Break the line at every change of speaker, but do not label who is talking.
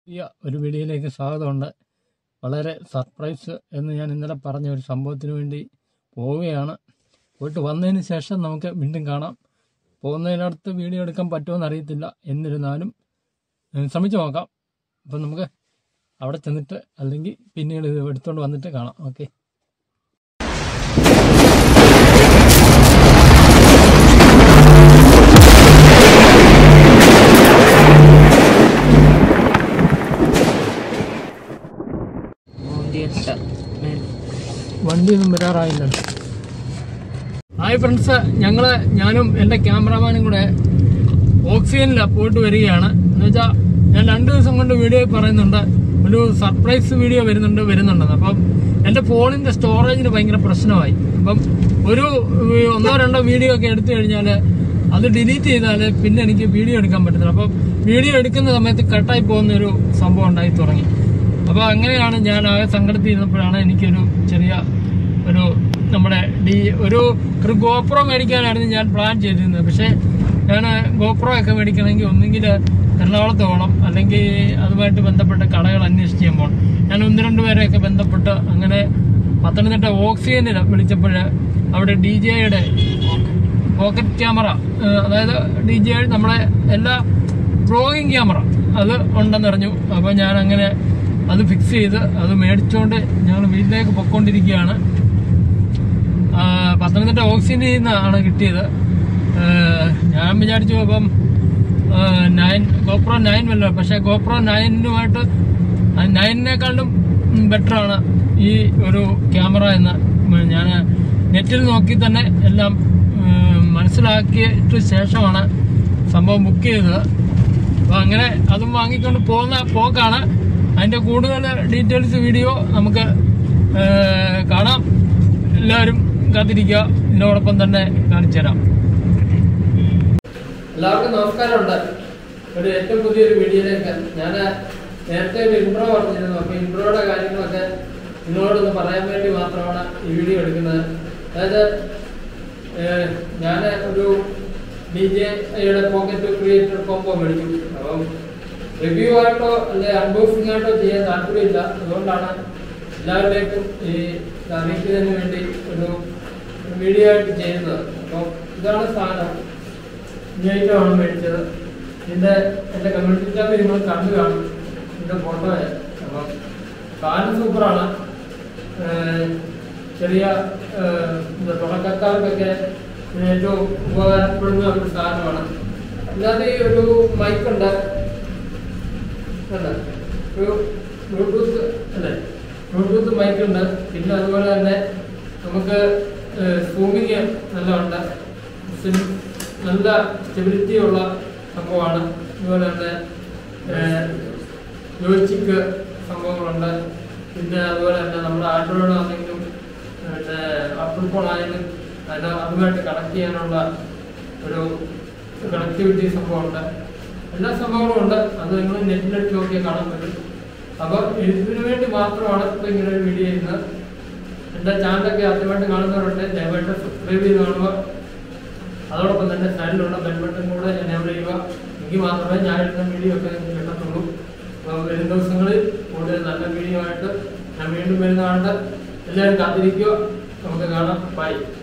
ഒരു വീഡിയോയിലേക്ക് സ്വാഗതമുണ്ട്. വളരെ സർപ്രൈസ് എന്ന് ഞാൻ ഇന്നലെ പറഞ്ഞ ഒരു സംഭവത്തിന് വേണ്ടി പോവുകയാണ്. പോയിട്ട് വന്നതിന് ശേഷം നമുക്ക് വീണ്ടും കാണാം. പോകുന്നതിനടുത്ത് വീഡിയോ എടുക്കാൻ പറ്റുമെന്ന് അറിയത്തില്ല, എന്നിരുന്നാലും ശ്രമിച്ചു നോക്കാം. അപ്പം നമുക്ക് അവിടെ ചെന്നിട്ട് അല്ലെങ്കിൽ പിന്നീട് ഇത് എടുത്തുകൊണ്ട് വന്നിട്ട് കാണാം. ഓക്കെ. വണ്ടിയൊന്നും വരാറായില്ല. ഹായ് ഫ്രണ്ട്സ്, ഞാനും എൻ്റെ ക്യാമറാമാനും കൂടെ ഓക്സിജനിലാണ് പോയിട്ട് വരികയാണ്. എന്ന് വെച്ചാൽ ഞാൻ 2 ദിവസം കൊണ്ട് വീഡിയോ പറയുന്നുണ്ട്, ഒരു സർപ്രൈസ് വീഡിയോ വരുന്നുണ്ടെന്ന്. അപ്പം എൻ്റെ ഫോണിൻ്റെ സ്റ്റോറേജിന് ഭയങ്കര പ്രശ്നമായി. അപ്പം ഒരു 1-2 വീഡിയോ ഒക്കെ എടുത്തു കഴിഞ്ഞാൽ അത് ഡിലീറ്റ് ചെയ്താൽ പിന്നെ എനിക്ക് വീഡിയോ എടുക്കാൻ പറ്റത്തില്ല. അപ്പം വീഡിയോ എടുക്കുന്ന സമയത്ത് കട്ടായി പോകുന്നൊരു സംഭവം ഉണ്ടായി തുടങ്ങി. അപ്പോൾ അങ്ങനെയാണ് ഞാൻ ആകെ സങ്കടത്തിൽ ഇരുന്നപ്പോഴാണ് എനിക്കൊരു ചെറിയ നമ്മുടെ ഒരു ഗോപ്രോ മേടിക്കാനായിരുന്നു ഞാൻ പ്ലാൻ ചെയ്തിരുന്നത്. പക്ഷേ ഞാൻ ഗോപ്രോ ഒക്കെ മേടിക്കണമെങ്കിൽ ഒന്നുകിൽ എറണാകുളത്ത് പോകണം, അല്ലെങ്കിൽ അതുമായിട്ട് ബന്ധപ്പെട്ട കടകൾ അന്വേഷിച്ച് ചെയ്യാൻ പോകണം. ഞാൻ 1-2 പേരെയൊക്കെ ബന്ധപ്പെട്ട് അങ്ങനെ പത്തനംതിട്ട ഓക്സിജനിൽ വിളിച്ചപ്പോൾ അവിടെ DJIയുടെ പോക്കറ്റ് ക്യാമറ, അതായത് DJI നമ്മുടെ എല്ലാ വ്ളോഗിങ് ക്യാമറ അത് ഉണ്ടെന്നറിഞ്ഞു. അപ്പോൾ ഞാൻ അങ്ങനെ അത് ഫിക്സ് ചെയ്ത് അത് മേടിച്ചുകൊണ്ട് ഞങ്ങൾ വീട്ടിലേക്ക് പൊയ്ക്കൊണ്ടിരിക്കുകയാണ്. പത്തനംതിട്ട ഓക്സിജനിൽ നിന്നാണ് കിട്ടിയത്. ഞാൻ വിചാരിച്ചു അപ്പം GoPro 9 വല്ല, പക്ഷേ GoPro 9-നുമായിട്ട് 9-നേക്കാളും ബെറ്ററാണ് ഈ ഒരു ക്യാമറ എന്ന് ഞാൻ നെറ്റിൽ നോക്കി തന്നെ എല്ലാം മനസ്സിലാക്കിയിട്ട് ശേഷമാണ് സംഭവം ബുക്ക് ചെയ്തത്. അപ്പോൾ അങ്ങനെ അതും വാങ്ങിക്കൊണ്ട് പോക്കാണ്. അതിൻ്റെ കൂടുതൽ ഡീറ്റെയിൽസ് വീഡിയോ നമുക്ക് കാണാം. എല്ലാവരും കാത്തിരിക്കുക. ഇതിനോടൊപ്പം തന്നെ കാണിച്ചു തരാം. എല്ലാവർക്കും നമസ്കാരമുണ്ട്. ഒരു ഏറ്റവും പുതിയൊരു വീഡിയോയിലേക്ക് ഞാൻ നേരത്തെ ഒരു ഇൻട്രോ പറഞ്ഞിരുന്നു. അപ്പോൾ ഇൻട്രോയുടെ കാര്യങ്ങളൊക്കെ നിങ്ങളോടൊന്ന് പറയാൻ വേണ്ടി മാത്രമാണ് ഈ വീഡിയോ എടുക്കുന്നത്. അതായത് ഞാൻ ഒരു DJIയുടെ പോക്കറ്റ് ക്രിയേറ്റർ കോംബോ മേടിച്ചു. അപ്പം റിവ്യൂ ആയിട്ടോ അല്ലെങ്കിൽ അൺബോക്സിംഗ് ആയിട്ടോ ചെയ്യാൻ താല്പര്യമില്ല. അതുകൊണ്ടാണ് എല്ലാവരിലേക്കും ഈ അറിയിക്കുന്നതിന് വേണ്ടി ഒരു വീഡിയോ ആയിട്ട് ചെയ്യുന്നത്. അപ്പോൾ ഇതാണ് സാധനം. ഇങ്ങനെയാണ് മേടിച്ചത്. എൻ്റെ കമ്മ്യൂണിറ്റി ടാബിൽ നിങ്ങൾ കണ്ടു കാണും ഇതിൻ്റെ ഫോട്ടോയെ. അപ്പം സാധനം സൂപ്പറാണ്. ചെറിയ തുടക്കക്കാർക്കൊക്കെ ഏറ്റവും ഉപകാരപ്പെടുന്ന ഒരു സാധനമാണ്. അല്ലാതെ ഈ ഒരു മൈക്കുണ്ട്, ഒരു ബ്ലൂടൂത്ത് മൈക്കുണ്ട്. പിന്നെ അതുപോലെ തന്നെ നമുക്ക് സൂമിങ് നല്ലതുണ്ട്. നല്ല സ്റ്റെബിലിറ്റി ഉള്ള സംഭവമാണ്. അതുപോലെ തന്നെ ജോയ്സ്റ്റിക്ക് സംഭവങ്ങളുണ്ട്. പിന്നെ അതുപോലെ തന്നെ നമ്മുടെ ആൻഡ്രോയിഡ് ആണെങ്കിലും പിന്നെ ആപ്പിൾ ഫോൺ ആയാലും അതുമായിട്ട് കണക്ട് ചെയ്യാനുള്ള ഒരു കണക്ടിവിറ്റി സംഭവമുണ്ട്. എല്ലാ സംഭവങ്ങളും ഉണ്ട്. അത് നിങ്ങൾ നെറ്റിലെടുത്ത് നോക്കിയാൽ കാണാൻ പറ്റും. അപ്പോൾ ഇതിനു വേണ്ടി മാത്രമാണ് ഇപ്പോൾ ഇങ്ങനെ ഒരു വീഡിയോ ചെയ്യുന്നത്. എൻ്റെ ചാനലൊക്കെ ആദ്യമായിട്ട് കാണുന്നവരുണ്ട്, ദയവായിട്ട് സബ്സ്ക്രൈബ് ചെയ്ത് കാണുക. അതോടൊപ്പം തന്നെ സൈഡിലുള്ള ബെൽ ബട്ടൺ കൂടെ എനേബിൾ ചെയ്യുക. എങ്കിൽ മാത്രമേ ഞാൻ എടുക്കുന്ന വീഡിയോ ഒക്കെ കിട്ടത്തുള്ളൂ. അപ്പോൾ വരും ദിവസങ്ങളിൽ കൂടുതൽ നല്ല വീഡിയോ ആയിട്ട് ഞാൻ വീണ്ടും വരുന്നതാണ്. എല്ലാവരും കാത്തിരിക്കുക. നമുക്ക് കാണാം. ബൈ.